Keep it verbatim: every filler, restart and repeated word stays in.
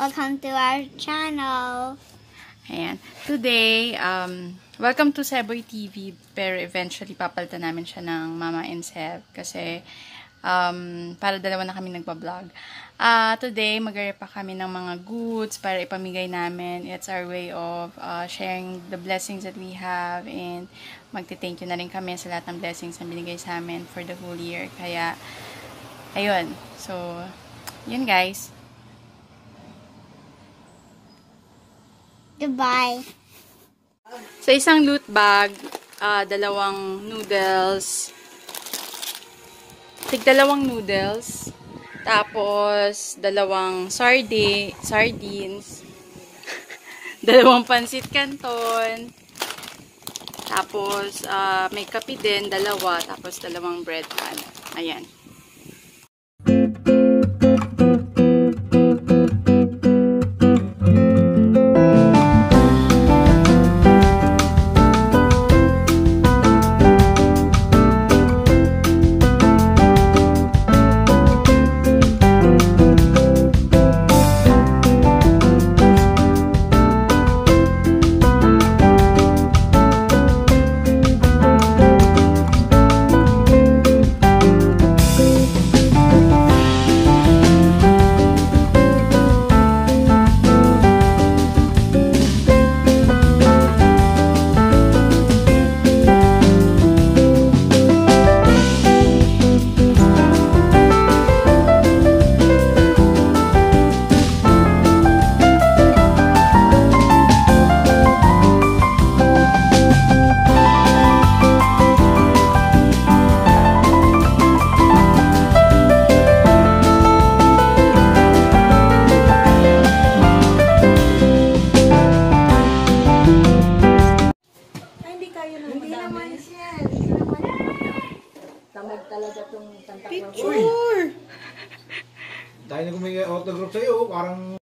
Welcome to our channel. Ayan. Today, um, welcome to Seboi T V. Pero eventually, papalitan namin siya ng Mama and Seb. Kasi, um, para dalawa na kami nagpa-vlog. Uh, today, mag-repa kami ng mga goods para ipamigay namin. It's our way of uh, sharing the blessings that we have. And magti-thank you na rin kami sa lahat ng blessings na binigay sa amin for the whole year. Kaya, ayun. So, yun guys. Goodbye. Sa isang loot bag, uh, dalawang noodles, tig dalawang noodles, tapos dalawang sardi, sardines, dalawang pansit canton, tapos uh, may kape din, dalawa, tapos dalawang bread pan. Ayan. Picture! Dahil na kung may autograph sa'yo, parang